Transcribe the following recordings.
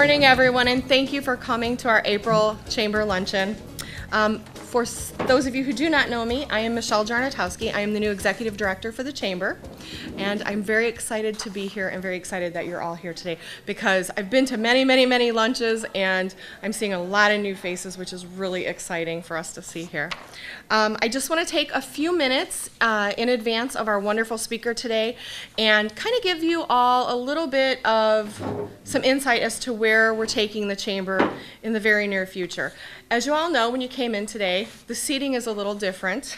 morning, everyone, and thank you for coming to our April Chamber Luncheon. For those of you who do not know me, I am Michelle Jarnotowski. I am the new Executive Director for the Chamber, and I'm very excited to be here and very excited that you're all here today because I've been to many, many, many lunches, and I'm seeing a lot of new faces, which is really exciting for us to see here. I just want to take a few minutes in advance of our wonderful speaker today and kind of give you all a little bit of some insight as to where we're taking the Chamber in the very near future. As you all know, when you came in today, the seating is a little different.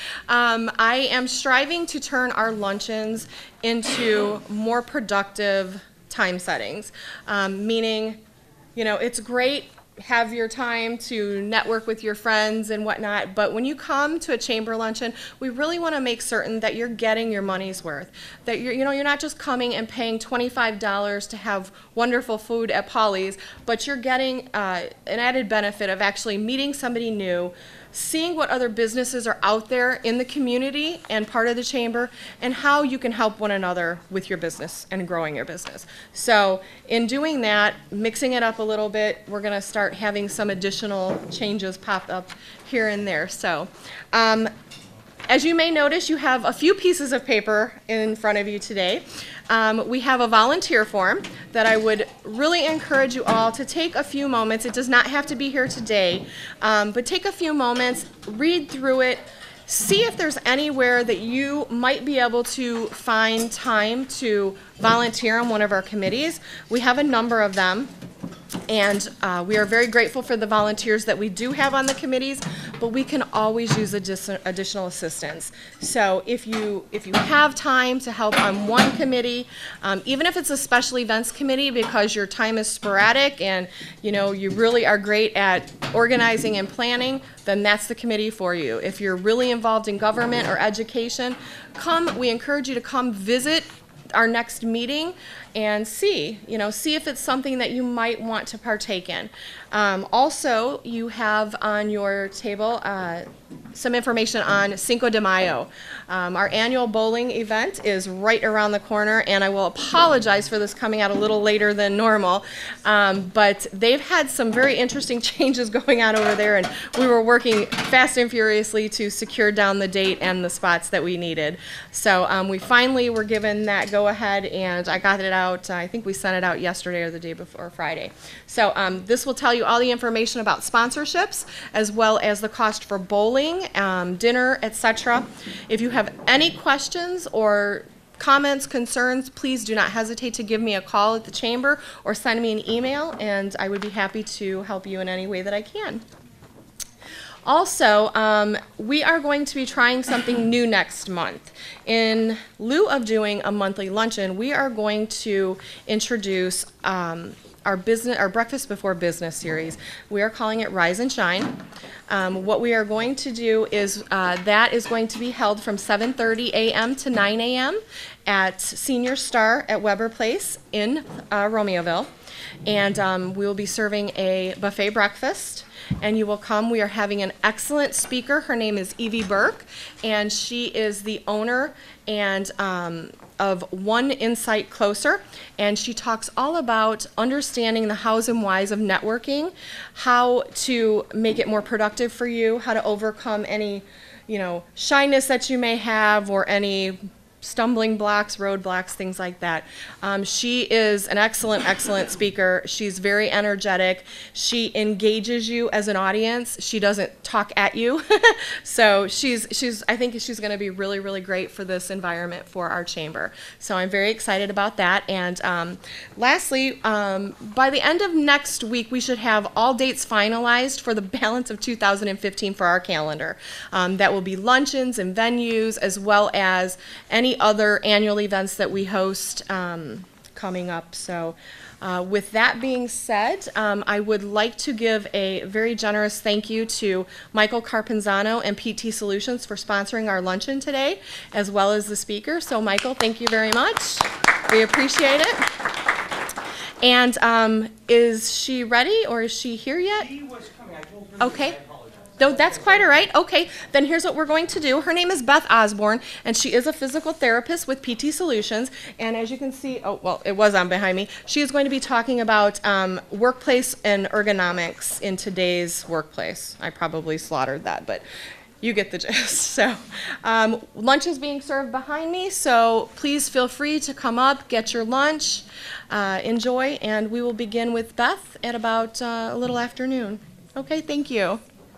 I am striving to turn our luncheons into more productive time settings, meaning, you know, it's great, have your time to network with your friends and whatnot, but when you come to a chamber luncheon, we really want to make certain that you're getting your money's worth, that you're not just coming and paying $25 to have wonderful food at Polly's, but you're getting an added benefit of actually meeting somebody new, seeing what other businesses are out there in the community and part of the chamber, and how you can help one another with your business and growing your business. So in doing that, mixing it up a little bit, we're going to start having some additional changes pop up here and there. So as you may notice, you have a few pieces of paper in front of you today. We have a volunteer form that I would really encourage you all to take a few moments. It does not have to be here today, but take a few moments, read through it, see if there's anywhere that you might be able to find time to volunteer on one of our committees. We have a number of them. And we are very grateful for the volunteers that we do have on the committees, but we can always use additional assistance. So if you have time to help on one committee, even if it's a special events committee because your time is sporadic and you really are great at organizing and planning, then that's the committee for you. If you're really involved in government or education, we encourage you to come visit our next meeting and see if it's something that you might want to partake in. Also, you have on your table some information on Cinco de Mayo. Our annual bowling event is right around the corner, and I will apologize for this coming out a little later than normal, but they've had some very interesting changes going on over there, and we were working fast and furiously to secure down the date and the spots that we needed. So we finally were given that go-ahead, and I got it out. I think we sent it out yesterday or the day before Friday. So this will tell you all the information about sponsorships as well as the cost for bowling, dinner, etc. If you have any questions or comments, concerns, please do not hesitate to give me a call at the chamber or send me an email, and I would be happy to help you in any way that I can. Also, we are going to be trying something new next month. In lieu of doing a monthly luncheon, we are going to introduce our Breakfast Before Business series. We are calling it Rise and Shine. What we are going to do is that is going to be held from 7:30 a.m. to 9 a.m. at Senior Star at Weber Place in Romeoville. And we will be serving a buffet breakfast. And you will come. We are having an excellent speaker. Her name is Evie Burke, and she is the owner and of One Insight Closer, and she talks all about understanding the hows and whys of networking, how to make it more productive for you, how to overcome any shyness that you may have or any stumbling blocks, roadblocks, things like that. She is an excellent speaker. She's very energetic. She engages you as an audience. She doesn't talk at you. So I think she's going to be really, really great for this environment for our chamber. So I'm very excited about that. And lastly, by the end of next week, we should have all dates finalized for the balance of 2015 for our calendar. That will be luncheons and venues as well as any other annual events that we host coming up. So with that being said, I would like to give a very generous thank you to Michael Carpenzano and PT Solutions for sponsoring our luncheon today, as well as the speaker. So Michael, thank you very much. We appreciate it. And is she ready or is she here yet? She was coming. I told her. Okay. No, that's quite all right. Okay, then here's what we're going to do. Her name is Beth Osborne, and she is a physical therapist with PT Solutions. And as you can see, oh, well, it was on behind me. She is going to be talking about workplace and ergonomics in today's workplace. I probably slaughtered that, but you get the gist. So lunch is being served behind me, so please feel free to come up, get your lunch, enjoy, and we will begin with Beth at about a little after noon. Okay, thank you.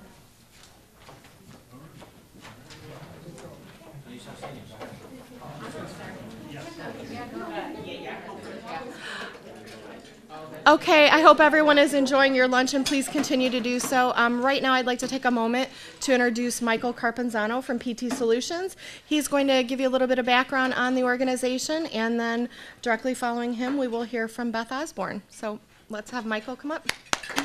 Okay, I hope everyone is enjoying your lunch, and please continue to do so. Right now, I'd like to take a moment to introduce Michael Carpenzano from PT Solutions. He's going to give you a little bit of background on the organization, and then directly following him, we will hear from Beth Osborne. So let's have Michael come up.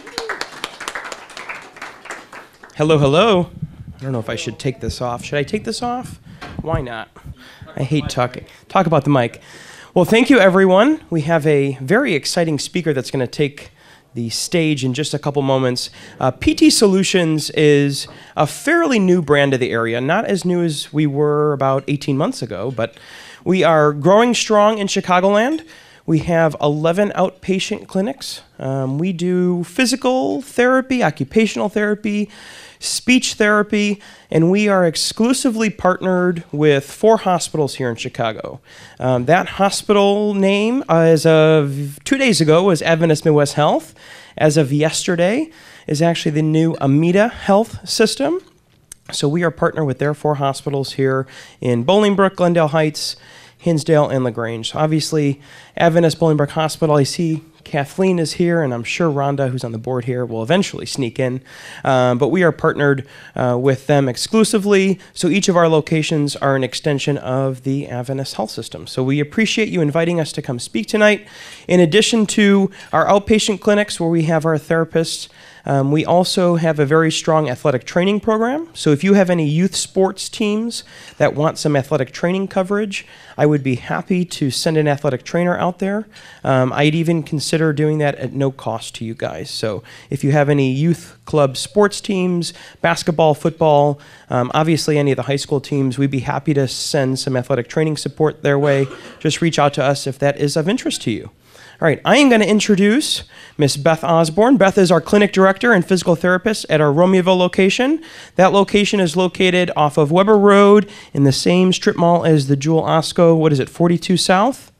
Hello, hello. I don't know if I should take this off. Should I take this off? Why not? I hate talking. Talk about the mic. Well, thank you, everyone. We have a very exciting speaker that's going to take the stage in just a couple moments. PT Solutions is a fairly new brand to the area, not as new as we were about 18 months ago, but we are growing strong in Chicagoland. We have 11 outpatient clinics. We do physical therapy, occupational therapy, speech therapy, and we are exclusively partnered with 4 hospitals here in Chicago. That hospital name, as of 2 days ago, was Adventist Midwest Health. As of yesterday, is actually the new Amita Health System. So we are partnered with their 4 hospitals here in Bolingbrook, Glendale Heights, Hinsdale, and LaGrange. So obviously, Adventist Bolingbrook Hospital, I see Kathleen is here, and I'm sure Rhonda, who's on the board here, will eventually sneak in. But we are partnered with them exclusively, so each of our locations are an extension of the Adventist Health System. So we appreciate you inviting us to come speak tonight. In addition to our outpatient clinics where we have our therapists, we also have a very strong athletic training program. So if you have any youth sports teams that want some athletic training coverage, I would be happy to send an athletic trainer out there. I'd even consider doing that at no cost to you guys. So if you have any youth club sports teams, basketball, football, obviously any of the high school teams, we'd be happy to send some athletic training support their way. Just reach out to us if that is of interest to you. All right, I am going to introduce Miss Beth Osborne. Beth is our clinic director and physical therapist at our Romeoville location. That location is located off of Weber Road in the same strip mall as the Jewel Osco. What is it, 42 South?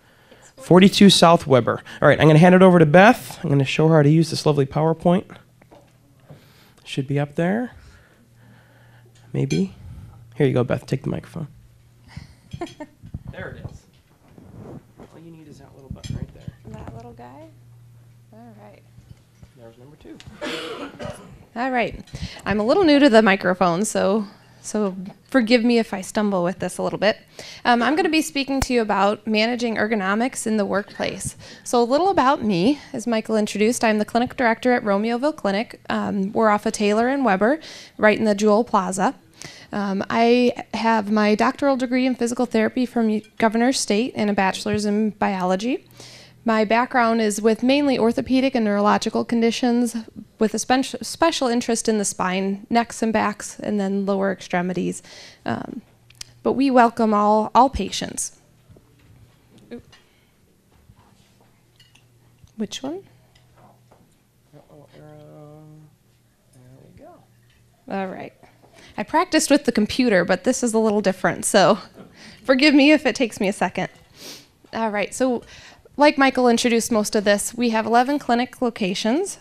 42 South Weber. All right, I'm going to hand it over to Beth. I'm going to show her how to use this lovely PowerPoint. Should be up there. Maybe. Here you go, Beth. Take the microphone. There it is. All you need is that little button right there. That little guy? All right. There's number 2. All right. I'm a little new to the microphone, so forgive me if I stumble with this a little bit. I'm going to be speaking to you about managing ergonomics in the workplace. So a little about me. As Michael introduced, I'm the clinic director at Romeoville Clinic. We're off of Taylor and Weber, right in the Jewel Plaza. I have my doctoral degree in physical therapy from Governor State and a bachelor's in biology. My background is with mainly orthopedic and neurological conditions with a special interest in the spine, necks and backs, and then lower extremities. But we welcome all patients. Oop. Which one? There we go. All right. I practiced with the computer, but this is a little different, so forgive me if it takes me a second. All right, so like Michael introduced most of this, we have 11 clinic locations.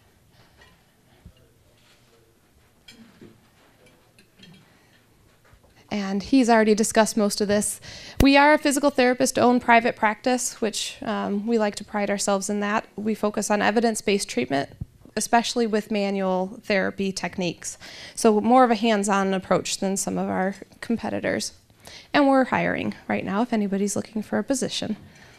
And he's already discussed most of this. We are a physical therapist-owned private practice, which we like to pride ourselves in that. We focus on evidence-based treatment, especially with manual therapy techniques. So more of a hands-on approach than some of our competitors. And we're hiring right now if anybody's looking for a position.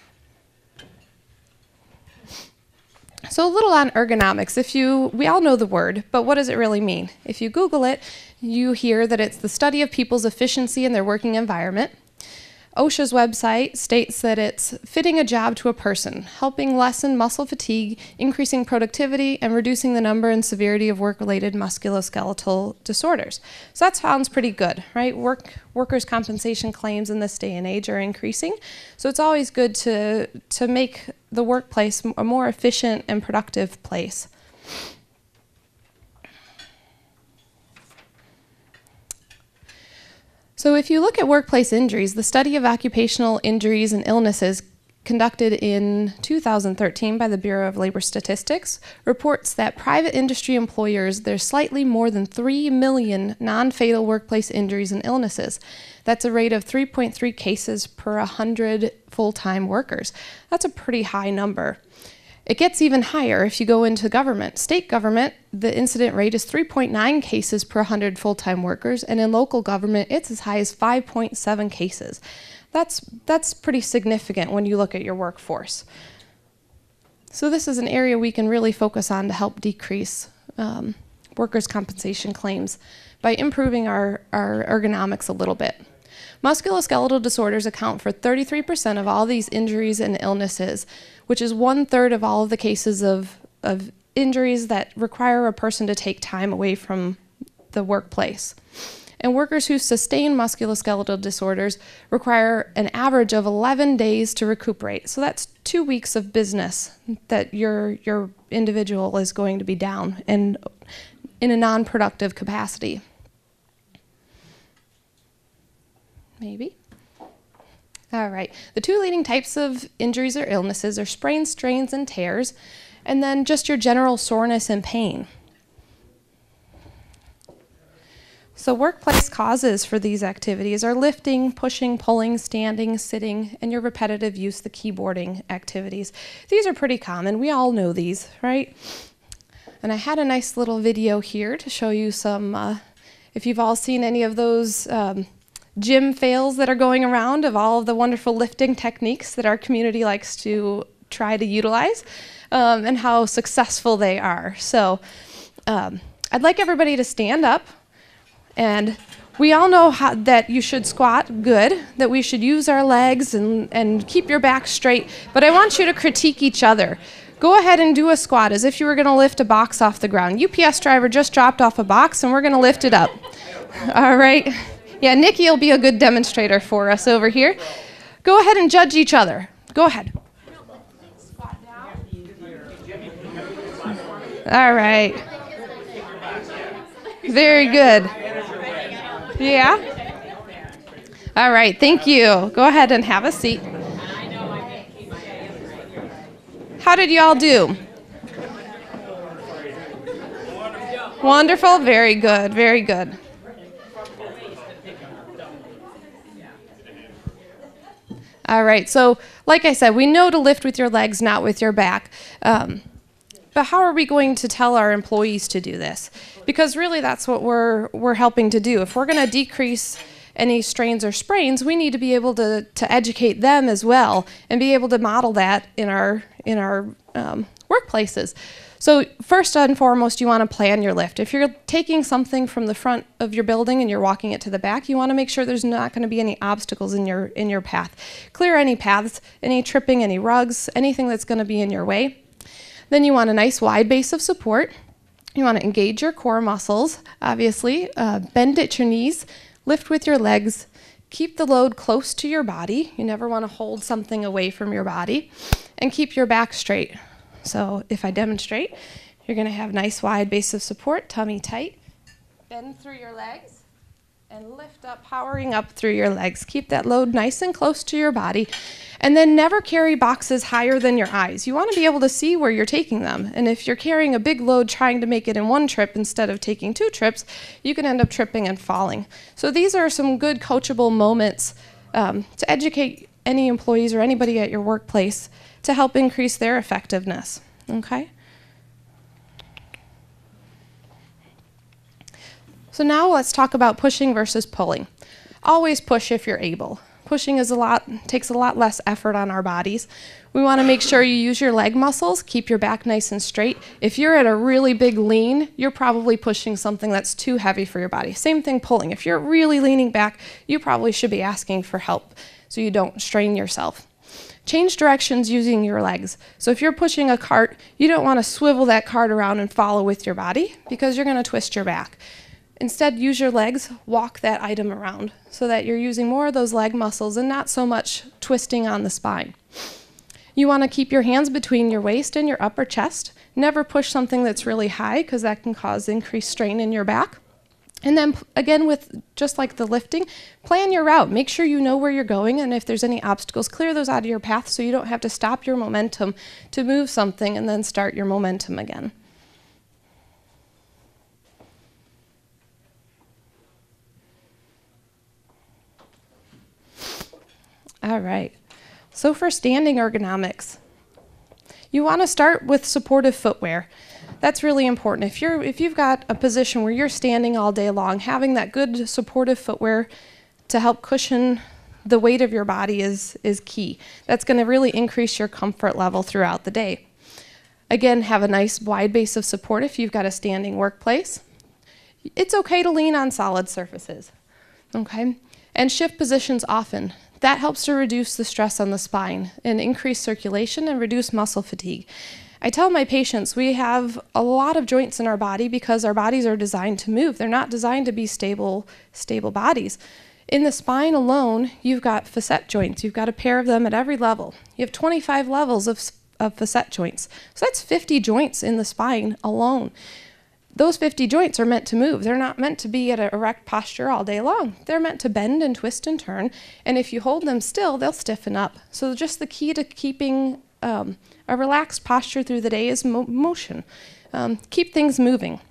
So a little on ergonomics. We all know the word, but what does it really mean? If you Google it, you hear that it's the study of people's efficiency in their working environment. OSHA's website states that it's fitting a job to a person, helping lessen muscle fatigue, increasing productivity, and reducing the number and severity of work-related musculoskeletal disorders. So that sounds pretty good, right? Workers' compensation claims in this day and age are increasing. So it's always good to make the workplace a more efficient and productive place. So if you look at workplace injuries, the study of occupational injuries and illnesses conducted in 2013 by the Bureau of Labor Statistics reports that private industry employers, there's slightly more than 3 million non-fatal workplace injuries and illnesses. That's a rate of 3.3 cases per 100 full-time workers. That's a pretty high number. It gets even higher if you go into government. State government, the incident rate is 3.9 cases per 100 full-time workers, and in local government, it's as high as 5.7 cases. That's pretty significant when you look at your workforce. So this is an area we can really focus on to help decrease workers' compensation claims by improving our ergonomics a little bit. Musculoskeletal disorders account for 33% of all these injuries and illnesses, which is 1/3 of all of the cases of injuries that require a person to take time away from the workplace. And workers who sustain musculoskeletal disorders require an average of 11 days to recuperate. So that's 2 weeks of business that your individual is going to be down and in a non-productive capacity. Maybe. All right. The two leading types of injuries or illnesses are sprains, strains, and tears, and then just your general soreness and pain. So workplace causes for these activities are lifting, pushing, pulling, standing, sitting, and your repetitive use, the keyboarding activities. These are pretty common. We all know these, right? And I had a nice little video here to show you some, if you've all seen any of those gym fails that are going around of all of the wonderful lifting techniques that our community likes to try to utilize and how successful they are. So I'd like everybody to stand up, and we all know that you should squat good, that we should use our legs and keep your back straight, but I want you to critique each other. Go ahead and do a squat as if you were going to lift a box off the ground. UPS driver just dropped off a box and we're going to lift it up. All right. Yeah, Nikki will be a good demonstrator for us over here. Go ahead and judge each other. Go ahead. All right. Very good. Yeah? All right, thank you. Go ahead and have a seat. How did you all do? Wonderful, very good, very good. All right, so like I said, we know to lift with your legs, not with your back. But how are we going to tell our employees to do this? Because really that's what we're helping to do. If we're going to decrease any strains or sprains, we need to be able to educate them as well and be able to model that in our workplaces. So first and foremost, you want to plan your lift. If you're taking something from the front of your building and you're walking it to the back, you want to make sure there's not going to be any obstacles in your path. Clear any paths, any tripping, any rugs, anything that's going to be in your way. Then you want a nice wide base of support. You want to engage your core muscles, obviously. Bend at your knees, lift with your legs, keep the load close to your body. You never want to hold something away from your body, and keep your back straight. So if I demonstrate, you're going to have nice wide base of support, tummy tight, bend through your legs, and lift up, powering up through your legs. Keep that load nice and close to your body, and then never carry boxes higher than your eyes. You want to be able to see where you're taking them, and if you're carrying a big load trying to make it in one trip instead of taking 2 trips, you can end up tripping and falling. So these are some good coachable moments to educate any employees or anybody at your workplace to help increase their effectiveness, okay? So now let's talk about pushing versus pulling. Always push if you're able. Pushing takes a lot less effort on our bodies. We want to make sure you use your leg muscles, keep your back nice and straight. If you're at a really big lean, you're probably pushing something that's too heavy for your body. Same thing pulling. If you're really leaning back, you probably should be asking for help. so you don't strain yourself. Change directions using your legs. So if you're pushing a cart, you don't want to swivel that cart around and follow with your body because you're going to twist your back. Instead, use your legs, walk that item around so that you're using more of those leg muscles and not so much twisting on the spine. You want to keep your hands between your waist and your upper chest. Never push something that's really high because that can cause increased strain in your back. And then again, with just like the lifting, plan your route. Make sure you know where you're going, and if there's any obstacles, clear those out of your path so you don't have to stop your momentum to move something and then start your momentum again. All right, so for standing ergonomics, you want to start with supportive footwear. That's really important. If you've got a position where you're standing all day long, having that good supportive footwear to help cushion the weight of your body is key. That's going to really increase your comfort level throughout the day. Again, have a nice wide base of support if you've got a standing workplace. It's okay to lean on solid surfaces, okay? And shift positions often. That helps to reduce the stress on the spine and increase circulation and reduce muscle fatigue. I tell my patients we have a lot of joints in our body because our bodies are designed to move. They're not designed to be stable bodies. In the spine alone, you've got facet joints. You've got a pair of them at every level. You have 25 levels of facet joints. So that's 50 joints in the spine alone. Those 50 joints are meant to move. They're not meant to be at an erect posture all day long. They're meant to bend and twist and turn. And if you hold them still, they'll stiffen up. So just the key to keeping a relaxed posture through the day is motion. Keep things moving.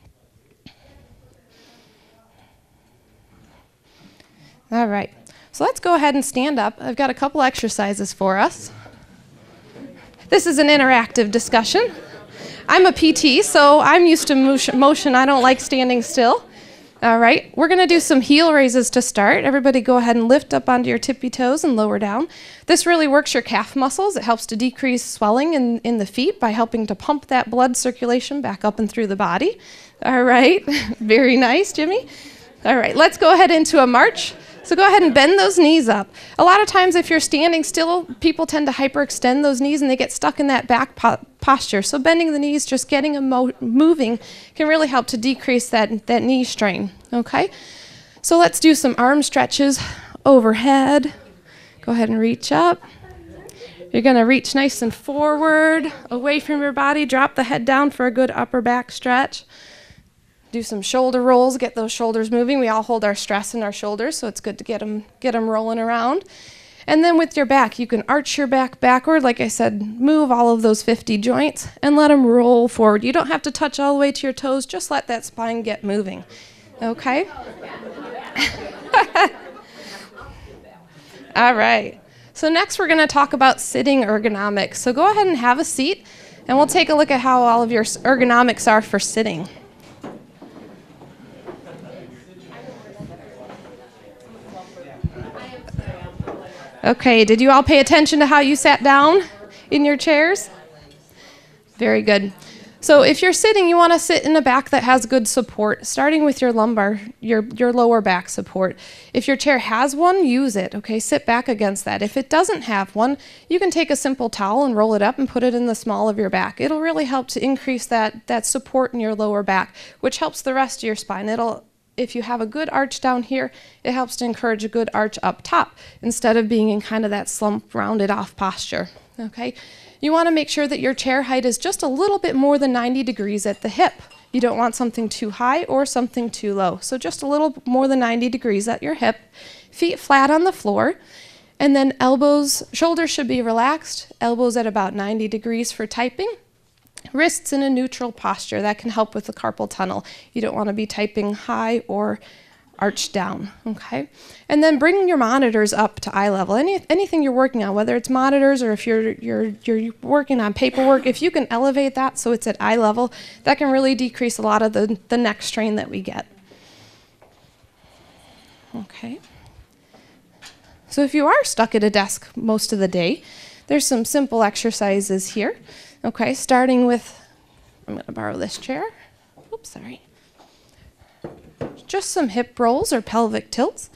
All right, so let's go ahead and stand up. I've got a couple exercises for us. This is an interactive discussion. I'm a PT, so I'm used to motion. I don't like standing still. All right, we're going to do some heel raises to start. Everybody go ahead and lift up onto your tippy toes and lower down. This really works your calf muscles. It helps to decrease swelling in the feet by helping to pump that blood circulation back up and through the body. All right, very nice, Jimmy. All right, let's go ahead into a march. So go ahead and bend those knees up. A lot of times if you're standing still, people tend to hyperextend those knees and they get stuck in that back posture. So bending the knees, just getting them moving can really help to decrease that knee strain, okay? So let's do some arm stretches overhead. Go ahead and reach up. You're gonna reach nice and forward, away from your body, drop the head down for a good upper back stretch. Do some shoulder rolls, get those shoulders moving. We all hold our stress in our shoulders, so it's good to get them rolling around. And then with your back, you can arch your back backward. Like I said, move all of those 50 joints and let them roll forward. You don't have to touch all the way to your toes. Just let that spine get moving, okay? All right. So next we're going to talk about sitting ergonomics. So go ahead and have a seat, and we'll take a look at how all of your ergonomics are for sitting. Okay, did you all pay attention to how you sat down in your chairs? Very good. So if you're sitting, you want to sit in a back that has good support, starting with your lumbar, your lower back support. If your chair has one, use it, okay? Sit back against that. If it doesn't have one, you can take a simple towel and roll it up and put it in the small of your back. It'll really help to increase that support in your lower back, which helps the rest of your spine. If you have a good arch down here, it helps to encourage a good arch up top instead of being in kind of that slump, rounded off posture, okay? You want to make sure that your chair height is just a little bit more than 90 degrees at the hip. You don't want something too high or something too low. So just a little more than 90 degrees at your hip, feet flat on the floor, and then shoulders should be relaxed, elbows at about 90 degrees for typing. Wrists in a neutral posture. That can help with the carpal tunnel. You don't want to be typing high or arched down, okay? And then bring your monitors up to eye level. Anything you're working on, whether it's monitors or if you're working on paperwork, if you can elevate that so it's at eye level, that can really decrease a lot of the neck strain that we get. Okay. So if you are stuck at a desk most of the day, there's some simple exercises here. Okay, starting with, I'm going to borrow this chair. Oops, sorry. Just some hip rolls or pelvic tilts.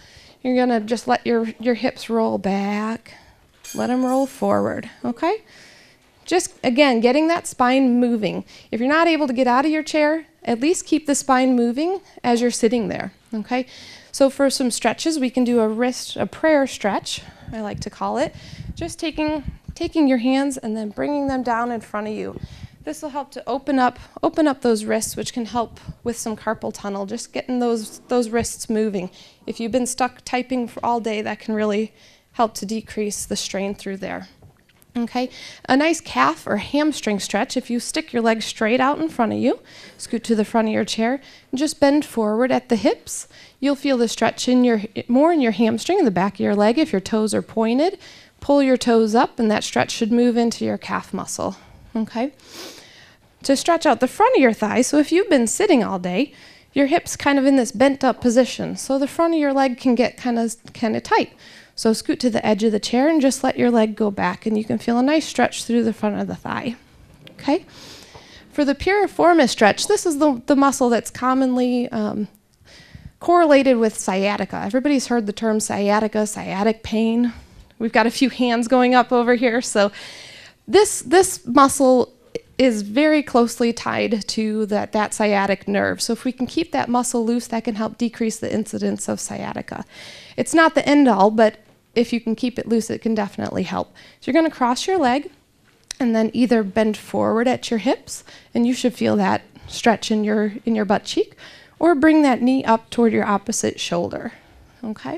You're gonna just let your hips roll back, let them roll forward, okay? Just, again, getting that spine moving. If you're not able to get out of your chair, at least keep the spine moving as you're sitting there, okay? So for some stretches, we can do a prayer stretch, I like to call it. Just taking your hands and then bringing them down in front of you. This will help to open up those wrists, which can help with some carpal tunnel, just getting those wrists moving. If you've been stuck typing for all day, that can really help to decrease the strain through there. Okay, a nice calf or hamstring stretch. If you stick your legs straight out in front of you, scoot to the front of your chair, and just bend forward at the hips. You'll feel the stretch more in your hamstring in the back of your leg. If your toes are pointed, pull your toes up, and that stretch should move into your calf muscle. Okay, to stretch out the front of your thigh. So if you've been sitting all day, your hips kind of in this bent up position, so the front of your leg can get kind of tight. So scoot to the edge of the chair and just let your leg go back, and you can feel a nice stretch through the front of the thigh. Okay. For the piriformis stretch, this is the muscle that's commonly correlated with sciatica. Everybody's heard the term sciatica, sciatic pain. We've got a few hands going up over here. So this muscle is very closely tied to that sciatic nerve. So if we can keep that muscle loose, that can help decrease the incidence of sciatica. It's not the end all, but if you can keep it loose, it can definitely help. So you're going to cross your leg and then either bend forward at your hips, and you should feel that stretch in your butt cheek, or bring that knee up toward your opposite shoulder. Okay?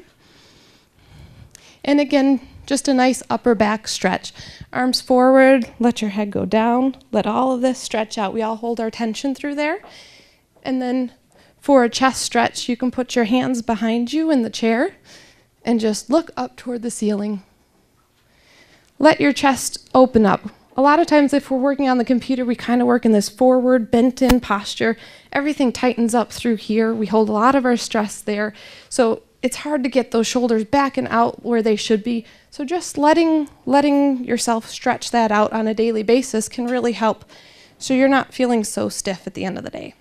And again, just a nice upper back stretch. Arms forward, let your head go down, let all of this stretch out. We all hold our tension through there. And then for a chest stretch, you can put your hands behind you in the chair and just look up toward the ceiling. Let your chest open up. A lot of times if we're working on the computer, we kind of work in this forward, bent-in posture. Everything tightens up through here. We hold a lot of our stress there. So it's hard to get those shoulders back and out where they should be. So just letting yourself stretch that out on a daily basis can really help, so you're not feeling so stiff at the end of the day.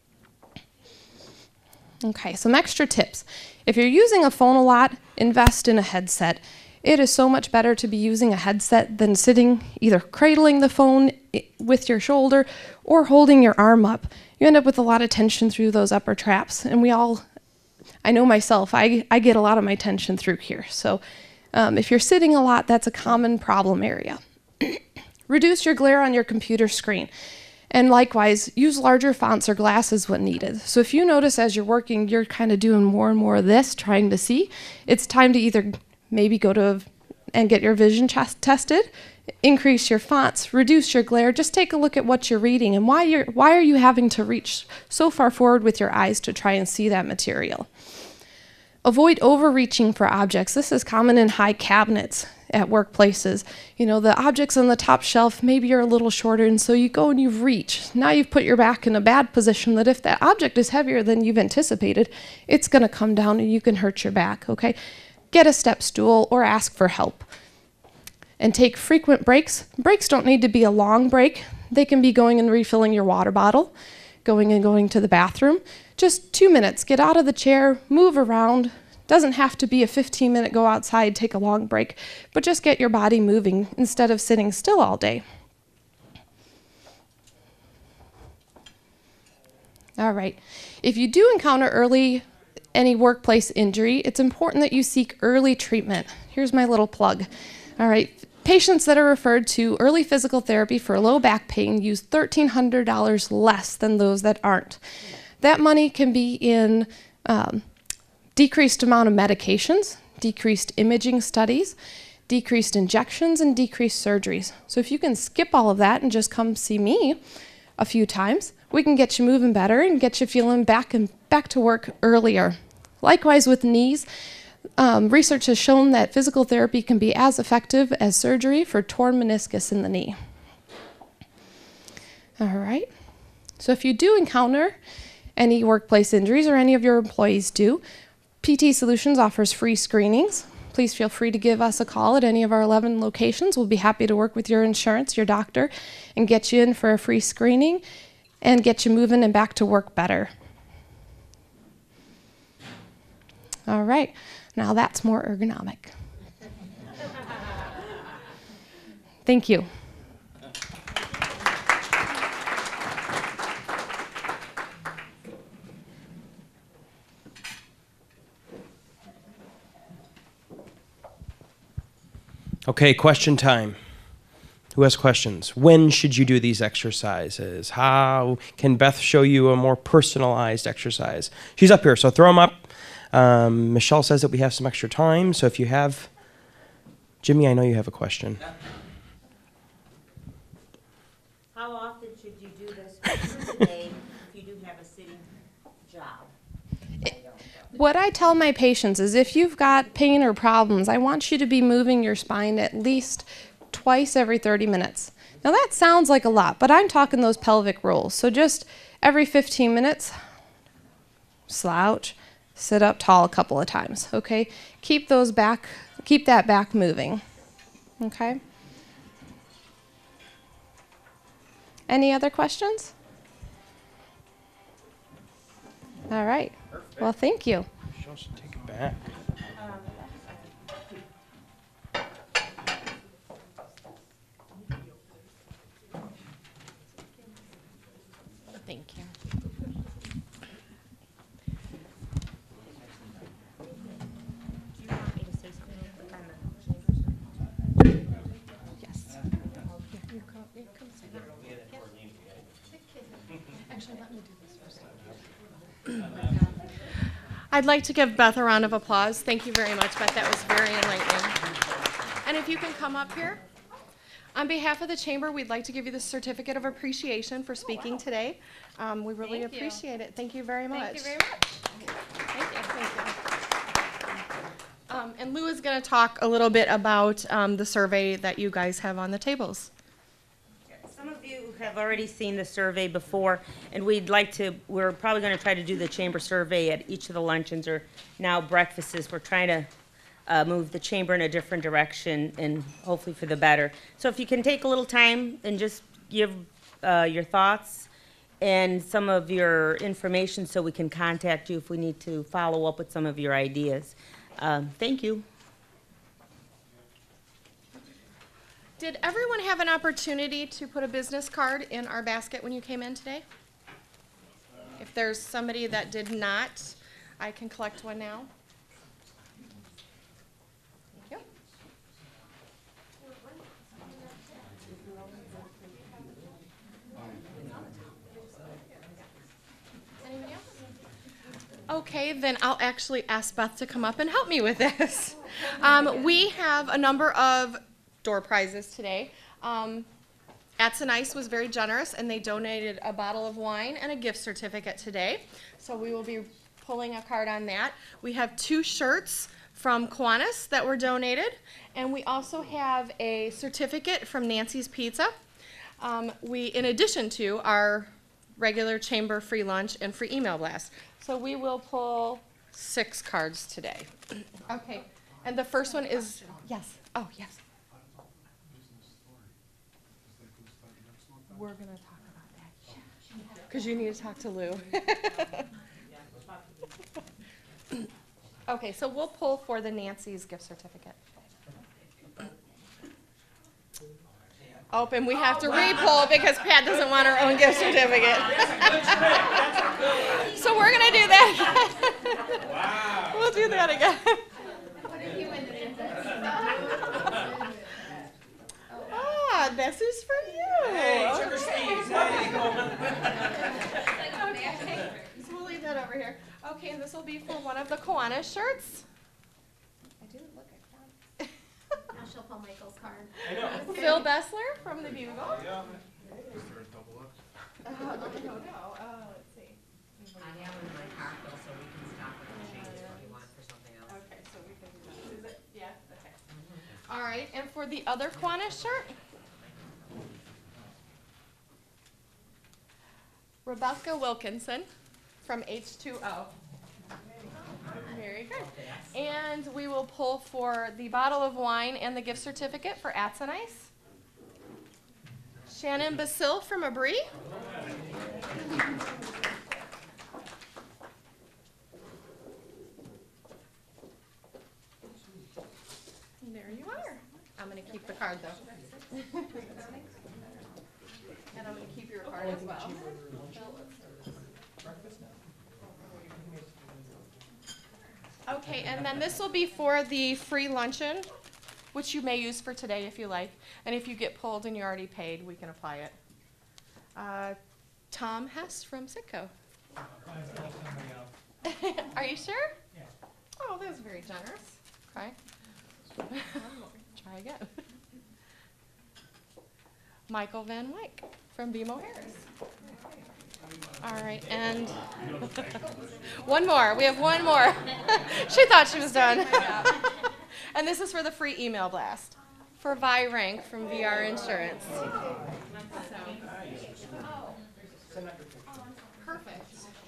Okay, some extra tips. If you're using a phone a lot, invest in a headset. It is so much better to be using a headset than sitting, either cradling the phone with your shoulder or holding your arm up. You end up with a lot of tension through those upper traps, and I know myself, I get a lot of my tension through here. So if you're sitting a lot, that's a common problem area. Reduce your glare on your computer screen. And likewise, use larger fonts or glasses when needed. So if you notice as you're working, you're kind of doing more and more of this, trying to see, it's time to either maybe go to and get your vision tested, increase your fonts, reduce your glare, just take a look at what you're reading and why are you having to reach so far forward with your eyes to try and see that material. Avoid overreaching for objects. This is common in high cabinets at workplaces. You know, the objects on the top shelf, maybe you're a little shorter, and so you go and you reach. Now you've put your back in a bad position that if that object is heavier than you've anticipated, it's going to come down and you can hurt your back, okay? Get a step stool or ask for help. And take frequent breaks. Breaks don't need to be a long break. They can be going and refilling your water bottle, going to the bathroom. Just 2 minutes. Get out of the chair, move around. Doesn't have to be a 15-minute go outside, take a long break, but just get your body moving instead of sitting still all day. All right. If you do encounter any workplace injury, it's important that you seek early treatment. Here's my little plug. All right. Patients that are referred to early physical therapy for low back pain use $1,300 less than those that aren't. That money can be in decreased amount of medications, decreased imaging studies, decreased injections, and decreased surgeries. So if you can skip all of that and just come see me a few times, we can get you moving better and get you feeling back to work earlier. Likewise with knees, research has shown that physical therapy can be as effective as surgery for torn meniscus in the knee. All right. So if you do encounter any workplace injuries, or any of your employees do, PT Solutions offers free screenings. Please feel free to give us a call at any of our 11 locations. We'll be happy to work with your insurance, your doctor, and get you in for a free screening and get you moving and back to work better. All right, now that's more ergonomic. Thank you. Okay, question time. Who has questions? When should you do these exercises? How can Beth show you a more personalized exercise? She's up here, so throw them up. Michelle says that we have some extra time, so if you have... Jimmy, I know you have a question. How often should you do this per day if you do have a sitting job? What I tell my patients is if you've got pain or problems, I want you to be moving your spine at least twice every 30 minutes. Now that sounds like a lot, but I'm talking those pelvic rolls. So just every 15 minutes, slouch, sit up tall a couple of times, okay? Keep that back moving, okay? Any other questions? All right. Well, thank you. Michelle should take it back. Thank you. Do you want me to say something real quick on the chambers? Yes. Come sit down. Actually, let me do this first. I'd like to give Beth a round of applause. Thank you very much, Beth. That was very enlightening. And if you can come up here. On behalf of the Chamber, we'd like to give you the Certificate of Appreciation for speaking today. We really Thank you. appreciate it. Thank you very much. Thank you very much. Thank you. And Lou is going to talk a little bit about the survey that you guys have on the tables. Some of you have already seen the survey before, and we're probably going to try to do the chamber survey at each of the luncheons or now breakfasts. We're trying to move the chamber in a different direction and hopefully for the better. So if you can take a little time and just give your thoughts and some of your information so we can contact you if we need to follow up with some of your ideas. Thank you. Did everyone have an opportunity to put a business card in our basket when you came in today? If there's somebody that did not, I can collect one now. Thank you. Anybody else? Okay, then I'll actually ask Beth to come up and help me with this. We have a number of door prizes today. Atz and Ice was very generous and they donated a bottle of wine and a gift certificate today. So we will be pulling a card on that. We have 2 shirts from Kiwanis that were donated, and we also have a certificate from Nancy's Pizza. In addition to our regular chamber free lunch and free email blast. So we will pull 6 cards today. Okay, and the first one is, yes, oh, yes. We're gonna talk about that, because you need to talk to Lou. Okay, so we'll pull for the Nancy's gift certificate. Oh, and we have to re-pull because Pat doesn't want her own gift certificate. So we're gonna do that again. Wow. We'll do that again. Ah, this is for you. Hey, Sugar Steve. Okay, so we'll leave that over here. Okay, and this will be for one of the Kiwanis shirts. I didn't look at that. Now she'll pull Michael's card. Phil Bessler from the Bugle. Yeah. I don't know. Let's see. I have it in my car though, so we can stop it and change it if you want for something else. Okay, so we can do that. Is it? Yeah? Okay. All right, and for the other Kiwanis shirt? Rebecca Wilkinson from H2O. Very good. And we will pull for the bottle of wine and the gift certificate for Atz and Ice. Shannon Basil from Abri. keep the card though. And I'm going to keep your card as well. Okay, and then this will be for the free luncheon, which you may use for today if you like. And if you get pulled and you're already paid, we can apply it. Tom Hess from Sitco. Are you sure? Yeah. Oh, that was very generous. Okay. Try again. Michael Van Wyck from BMO Harris. All right, and one more. We have one more. She thought she was done. And this is for the free email blast for Vi Rank from VR Insurance. Perfect.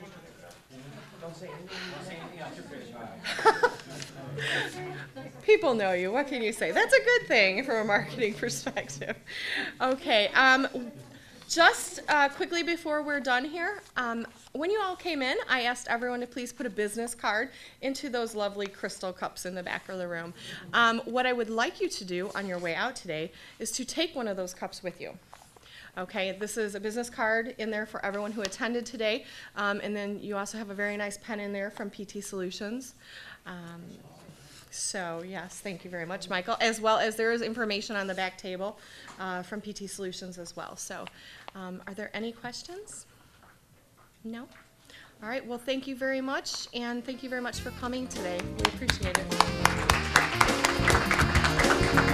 People know you. What can you say? That's a good thing from a marketing perspective. Okay. Just quickly before we're done here, when you all came in, I asked everyone to please put a business card into those lovely crystal cups in the back of the room. What I would like you to do on your way out today is to take one of those cups with you. Okay, this is a business card in there for everyone who attended today, and then you also have a very nice pen in there from PT Solutions. So yes, thank you very much, Michael, as well as there is information on the back table from PT Solutions as well. So are there any questions? No? All right, well, thank you very much, and thank you very much for coming today. We appreciate it.